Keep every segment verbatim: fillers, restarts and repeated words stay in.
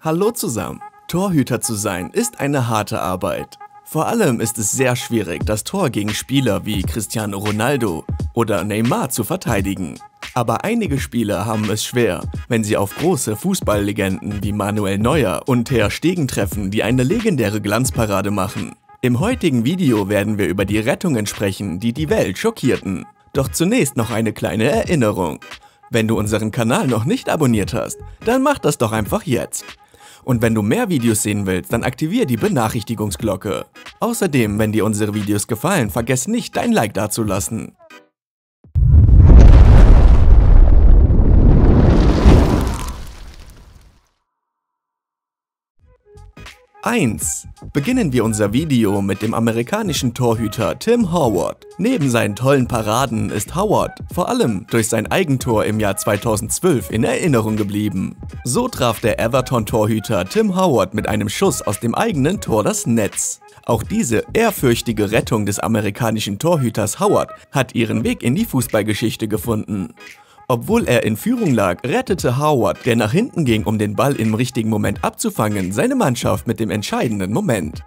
Hallo zusammen. Torhüter zu sein ist eine harte Arbeit. Vor allem ist es sehr schwierig, das Tor gegen Spieler wie Cristiano Ronaldo oder Neymar zu verteidigen. Aber einige Spieler haben es schwer, wenn sie auf große Fußballlegenden wie Manuel Neuer und Ter Stegen treffen, die eine legendäre Glanzparade machen. Im heutigen Video werden wir über die Rettungen sprechen, die die Welt schockierten. Doch zunächst noch eine kleine Erinnerung. Wenn du unseren Kanal noch nicht abonniert hast, dann mach das doch einfach jetzt. Und wenn du mehr Videos sehen willst, dann aktiviere die Benachrichtigungsglocke. Außerdem, wenn dir unsere Videos gefallen, vergiss nicht, dein Like dazulassen. eins. Beginnen wir unser Video mit dem amerikanischen Torhüter Tim Howard. Neben seinen tollen Paraden ist Howard vor allem durch sein Eigentor im Jahr zweitausendzwölf in Erinnerung geblieben. So traf der Everton-Torhüter Tim Howard mit einem Schuss aus dem eigenen Tor das Netz. Auch diese ehrfürchtige Rettung des amerikanischen Torhüters Howard hat ihren Weg in die Fußballgeschichte gefunden. Obwohl er in Führung lag, rettete Howard, der nach hinten ging, um den Ball im richtigen Moment abzufangen, seine Mannschaft mit dem entscheidenden Moment.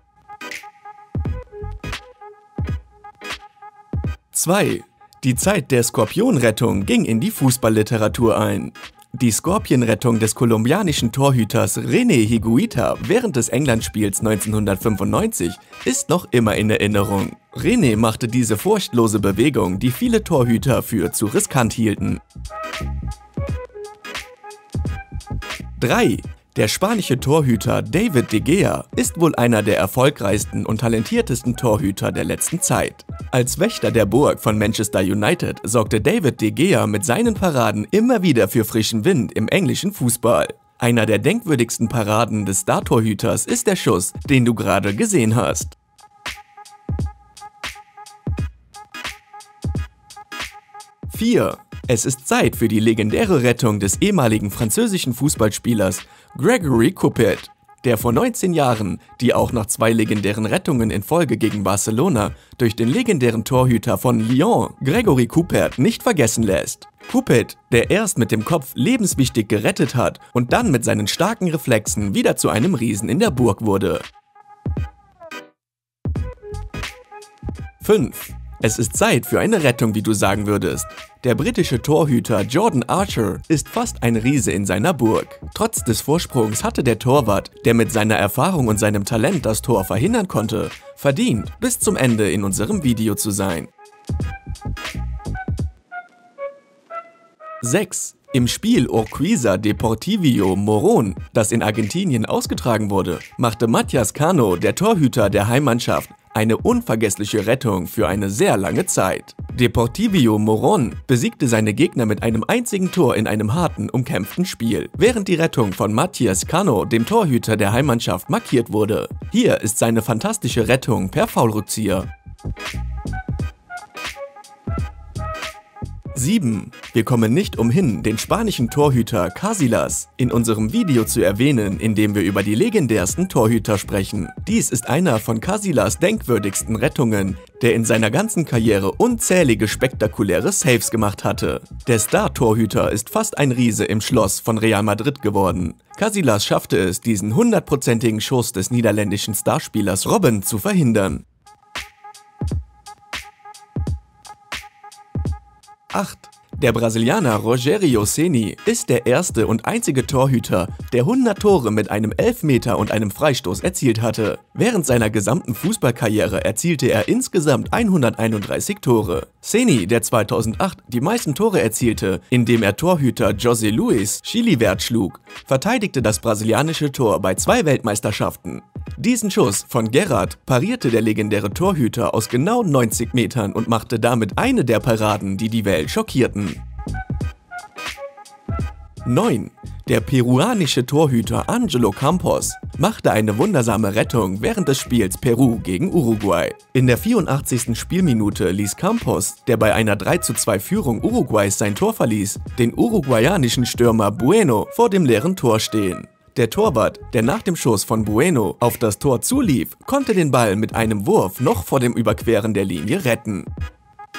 zwei. Die Zeit der Skorpionrettung ging in die Fußballliteratur ein. Die Skorpionrettung des kolumbianischen Torhüters René Higuita während des Englandspiels neunzehnhundertfünfundneunzig ist noch immer in Erinnerung. René machte diese furchtlose Bewegung, die viele Torhüter für zu riskant hielten. drei. Der spanische Torhüter David de Gea ist wohl einer der erfolgreichsten und talentiertesten Torhüter der letzten Zeit. Als Wächter der Burg von Manchester United sorgte David de Gea mit seinen Paraden immer wieder für frischen Wind im englischen Fußball. Einer der denkwürdigsten Paraden des Star-Torhüters ist der Schuss, den du gerade gesehen hast. vier. Es ist Zeit für die legendäre Rettung des ehemaligen französischen Fußballspielers Grégory Coupet, der vor neunzehn Jahren die auch nach zwei legendären Rettungen in Folge gegen Barcelona durch den legendären Torhüter von Lyon, Grégory Coupet, nicht vergessen lässt. Coupet, der erst mit dem Kopf lebenswichtig gerettet hat und dann mit seinen starken Reflexen wieder zu einem Riesen in der Burg wurde. fünf. Es ist Zeit für eine Rettung, wie du sagen würdest. Der britische Torhüter Jordan Archer ist fast ein Riese in seiner Burg. Trotz des Vorsprungs hatte der Torwart, der mit seiner Erfahrung und seinem Talent das Tor verhindern konnte, verdient, bis zum Ende in unserem Video zu sein. sechs. Im Spiel Urquiza Deportivo Morón, das in Argentinien ausgetragen wurde, machte Matías Cano, der Torhüter der Heimmannschaft, eine unvergessliche Rettung für eine sehr lange Zeit. Deportivo Morón besiegte seine Gegner mit einem einzigen Tor in einem harten, umkämpften Spiel, während die Rettung von Matías Cano, dem Torhüter der Heimmannschaft, markiert wurde. Hier ist seine fantastische Rettung per Foulrückzieher. sieben. Wir kommen nicht umhin, den spanischen Torhüter Casillas in unserem Video zu erwähnen, in dem wir über die legendärsten Torhüter sprechen. Dies ist einer von Casillas denkwürdigsten Rettungen, der in seiner ganzen Karriere unzählige spektakuläre Saves gemacht hatte. Der Star-Torhüter ist fast ein Riese im Schloss von Real Madrid geworden. Casillas schaffte es, diesen hundertprozentigen Schuss des niederländischen Starspielers Robben zu verhindern. acht. Der Brasilianer Rogério Ceni ist der erste und einzige Torhüter, der hundert Tore mit einem Elfmeter und einem Freistoß erzielt hatte. Während seiner gesamten Fußballkarriere erzielte er insgesamt hunderteinunddreißig Tore. Ceni, der zweitausendacht die meisten Tore erzielte, indem er Torhüter José Luis Chilavert schlug, verteidigte das brasilianische Tor bei zwei Weltmeisterschaften. Diesen Schuss von Gerrard parierte der legendäre Torhüter aus genau neunzig Metern und machte damit eine der Paraden, die die Welt schockierten. neun. Der peruanische Torhüter Angelo Campos machte eine wundersame Rettung während des Spiels Peru gegen Uruguay. In der vierundachtzigsten Spielminute ließ Campos, der bei einer drei zu zwei Führung Uruguays sein Tor verließ, den uruguayanischen Stürmer Bueno vor dem leeren Tor stehen. Der Torwart, der nach dem Schuss von Bueno auf das Tor zulief, konnte den Ball mit einem Wurf noch vor dem Überqueren der Linie retten.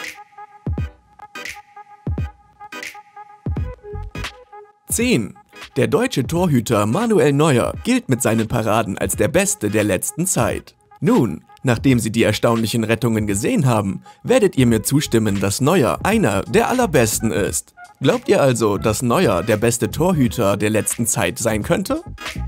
zehn. Der deutsche Torhüter Manuel Neuer gilt mit seinen Paraden als der Beste der letzten Zeit. Nun, nachdem Sie die erstaunlichen Rettungen gesehen haben, werdet ihr mir zustimmen, dass Neuer einer der allerbesten ist. Glaubt ihr also, dass Neuer der beste Torhüter der letzten Zeit sein könnte?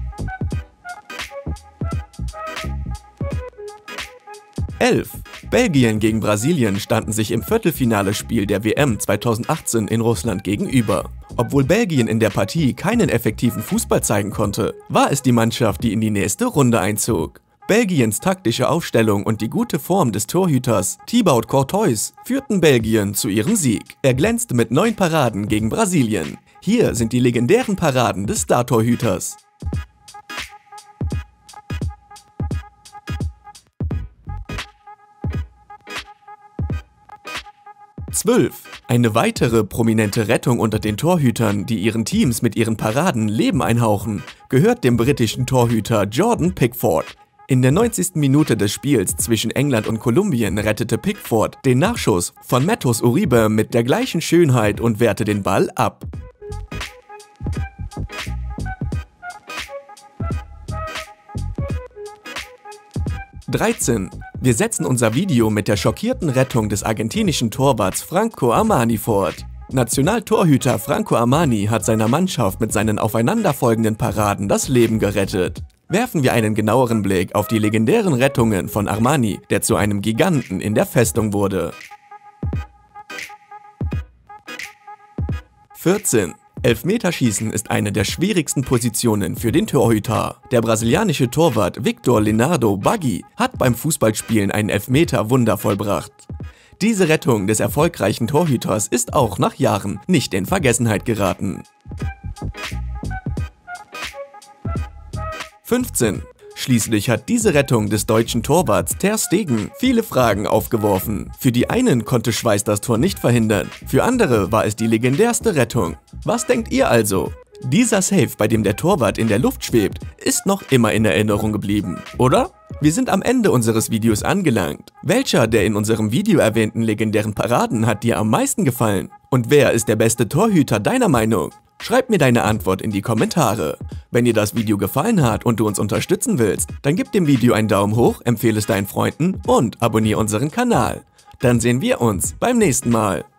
elf. Belgien gegen Brasilien standen sich im Viertelfinale-Spiel der W M zweitausendachtzehn in Russland gegenüber. Obwohl Belgien in der Partie keinen effektiven Fußball zeigen konnte, war es die Mannschaft, die in die nächste Runde einzog. Belgiens taktische Aufstellung und die gute Form des Torhüters Thibaut Courtois führten Belgien zu ihrem Sieg. Er glänzte mit neun Paraden gegen Brasilien. Hier sind die legendären Paraden des Star-Torhüters. zwölf. Eine weitere prominente Rettung unter den Torhütern, die ihren Teams mit ihren Paraden Leben einhauchen, gehört dem britischen Torhüter Jordan Pickford. In der neunzigsten Minute des Spiels zwischen England und Kolumbien rettete Pickford den Nachschuss von Matheus Uribe mit der gleichen Schönheit und wehrte den Ball ab. dreizehn. Wir setzen unser Video mit der schockierten Rettung des argentinischen Torwarts Franco Armani fort. Nationaltorhüter Franco Armani hat seiner Mannschaft mit seinen aufeinanderfolgenden Paraden das Leben gerettet. Werfen wir einen genaueren Blick auf die legendären Rettungen von Armani, der zu einem Giganten in der Festung wurde. vierzehn. Elfmeterschießen ist eine der schwierigsten Positionen für den Torhüter. Der brasilianische Torwart Victor Leonardo Baggi hat beim Fußballspielen einen Elfmeter Wunder vollbracht. Diese Rettung des erfolgreichen Torhüters ist auch nach Jahren nicht in Vergessenheit geraten. fünfzehn. Schließlich hat diese Rettung des deutschen Torwarts Ter Stegen viele Fragen aufgeworfen. Für die einen konnte Schweiß das Tor nicht verhindern, für andere war es die legendärste Rettung. Was denkt ihr also? Dieser Save, bei dem der Torwart in der Luft schwebt, ist noch immer in Erinnerung geblieben, oder? Wir sind am Ende unseres Videos angelangt. Welcher der in unserem Video erwähnten legendären Paraden hat dir am meisten gefallen? Und wer ist der beste Torhüter deiner Meinung? Schreib mir deine Antwort in die Kommentare. Wenn dir das Video gefallen hat und du uns unterstützen willst, dann gib dem Video einen Daumen hoch, empfehle es deinen Freunden und abonniere unseren Kanal. Dann sehen wir uns beim nächsten Mal.